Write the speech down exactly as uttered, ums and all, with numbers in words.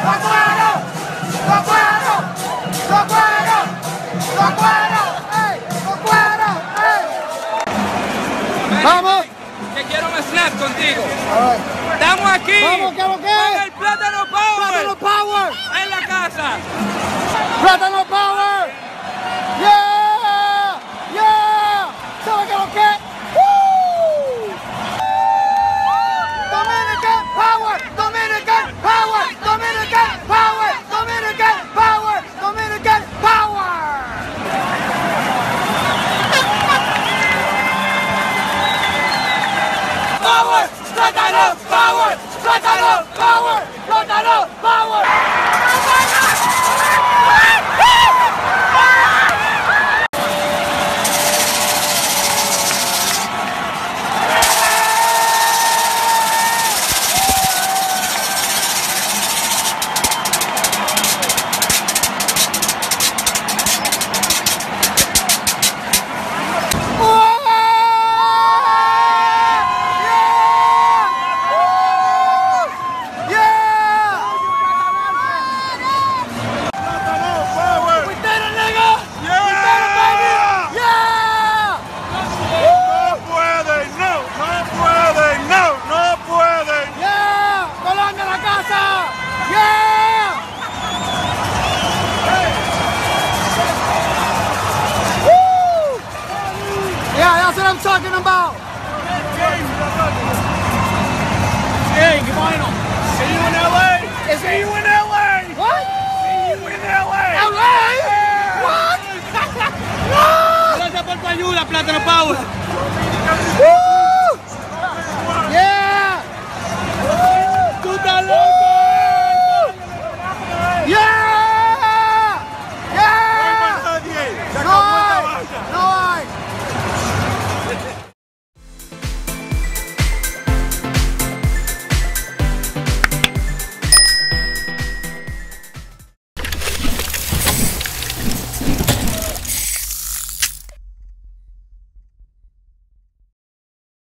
¡Lo cuero! ¡Lo cuero! ¡Lo cuero! ¡Lo cuero! ¡Ey! ¡Lo cuero! ¡Ey! ¡Vamos! Que quiero un snap contigo. Right. Estamos aquí. ¡Vamos, que lo que! Con el Plátano Power. ¡Plátano Power! En la casa. ¡Plátano Power! ¡Yeah! ¡Yeah! ¿Sabes qué lo que? ¡Woo! Dominican Power! Dominican Power! Dominican Power! Dominican Power! Dominican Power! Power! ¡Plátano Power! ¡Plátano Power! ¡Plátano Power! Yeah, that's what I'm talking about. Hey, qué bueno. See you in L A. See you in L A. What? See you in L A. L A? What? Gracias por tu ayuda, Plátano Power.